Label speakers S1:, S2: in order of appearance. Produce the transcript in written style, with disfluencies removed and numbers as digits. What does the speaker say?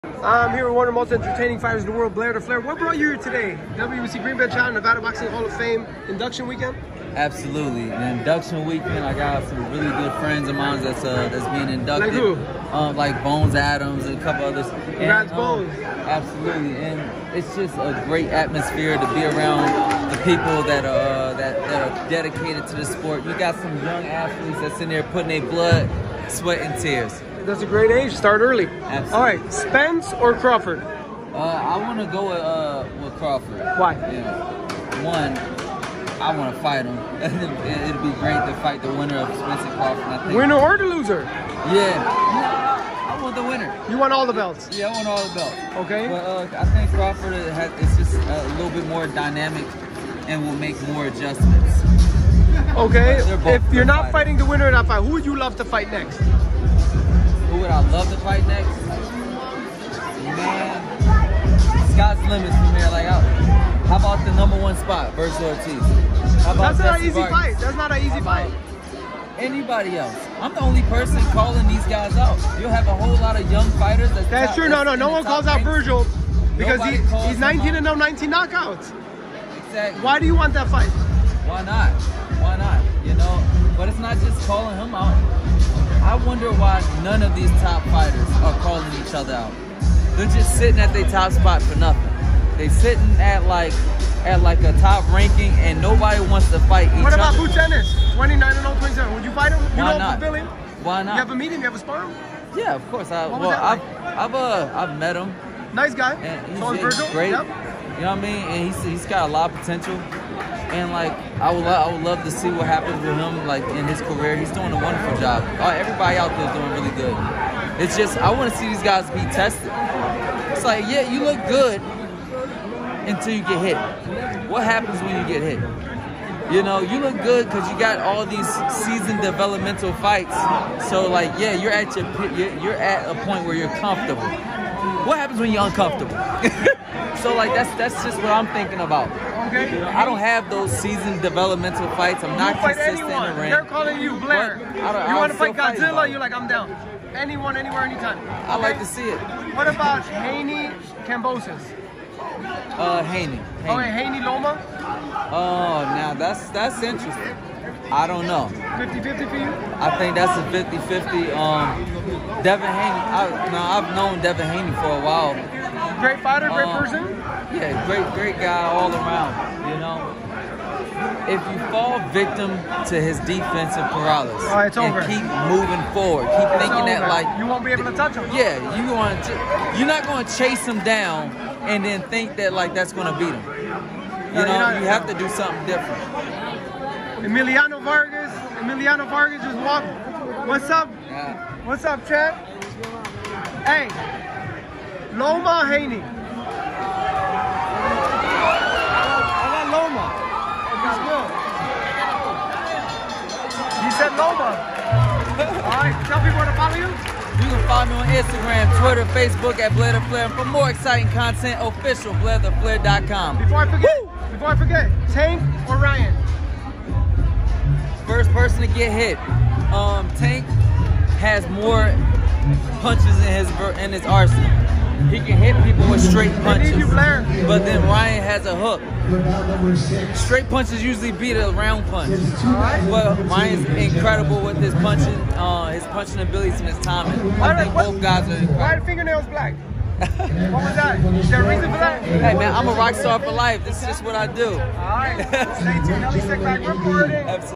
S1: I'm here with one of the most entertaining fighters in the world, Blair the Flair. What brought you here today? WBC Green Belt Challenge, Nevada Boxing Hall of Fame induction weekend?
S2: Absolutely. The induction weekend, I got some really good friends of mine that's being inducted.
S1: Like who?
S2: Like Bones Adams and a couple others.
S1: Congrats, Bones.
S2: Absolutely. And it's just a great atmosphere to be around the people that are dedicated to the sport. You got some young athletes that's in there putting their blood, sweat, and tears.
S1: That's a great age. Start early.
S2: Absolutely.
S1: All right, Spence or Crawford?
S2: I want to go with Crawford.
S1: Why?
S2: One, I want to fight him. It'd be great to fight the winner of Spence and Crawford. I think.
S1: Winner or the loser?
S2: Yeah. I want the winner.
S1: You want all the belts?
S2: Yeah, I want all the belts.
S1: Okay.
S2: But I think Crawford is just a little bit more dynamic and will make more adjustments.
S1: Okay. If you're not fighting the winner of that fight, who would you love to fight next?
S2: Who would I love to fight next? Man, sky's the limit from here. Like, how about the #1 spot versus Ortiz? How about
S1: That's not an easy fight. That's not an easy fight.
S2: Anybody else? I'm the only person calling these guys out. You'll have a whole lot of young fighters.
S1: That's true. No one calls out Virgil because he's 19-0, 19 knockouts.
S2: Exactly.
S1: Why do you want that fight?
S2: Why not? Why not? You know, but it's not just calling him out. I wonder why none of these top fighters are calling each other out. They're just sitting at their top spot for nothing. They're sitting at like a top ranking, and nobody wants to fight each other.
S1: What about Terence? 29-0, 27. Would you fight him?
S2: Why not?
S1: Billy?
S2: Why not?
S1: You have a meeting? You have a sparring?
S2: Yeah, of course. I've met him.
S1: Nice guy.
S2: And he's
S1: Virgil.
S2: great.
S1: Yep.
S2: You know what I mean? And he's got a lot of potential. And like I would love to see what happens with him like in his career. He's doing a wonderful job. Everybody out there is doing really good. It's just I want to see these guys be tested. It's like, yeah, you look good until you get hit. What happens when you get hit? You know, you look good because you got all these seasoned developmental fights. So like, yeah, you're at a point where you're comfortable. What happens when you're uncomfortable? So like that's just what I'm thinking about.
S1: Okay.
S2: You know, I don't have those seasoned developmental fights. I'm not consistent in the ring.
S1: They're calling you Blair. You want to fight Godzilla? You're like, I'm down. Anyone, anywhere, anytime. Okay?
S2: I like to see it.
S1: What about Haney Cambosis?
S2: Haney.
S1: Oh, and Haney Loma?
S2: Oh, now that's interesting. I don't know.
S1: 50-50 for you?
S2: I think that's a 50-50. Devin Haney. I've known Devin Haney for a while.
S1: Great fighter, great person?
S2: Yeah, great guy all around, you know. If you fall victim to his defensive paralysis
S1: it's over.
S2: Keep moving forward, keep thinking that like
S1: you won't be able to touch him.
S2: Yeah, you're not going to chase him down and then think that like that's going to beat him. You have to do something different.
S1: Emiliano Vargas just walked. What's up?
S2: Yeah.
S1: What's up, Chad? Hey, Loma Haney. I got Loma. It's good. You said Loma. All right, tell people where to follow you.
S2: You can follow me on Instagram, Twitter, Facebook at Blair the Flair. And for more exciting content, official BlairTheFlair.com.
S1: Before I forget, Tank or Ryan?
S2: First person to get hit. Tank has more punches in his arsenal. He can hit people with straight punches. But then Ryan has a hook. Straight punches usually beat a round punch. But Ryan's incredible with his punching abilities and his timing. I think both guys are incredible.
S1: Why are the fingernails black? What was that? Is there a reason for that?
S2: Hey man, I'm a rock star for life. This is just what I do.
S1: Alright, stay tuned. Ellie Sick back reporting.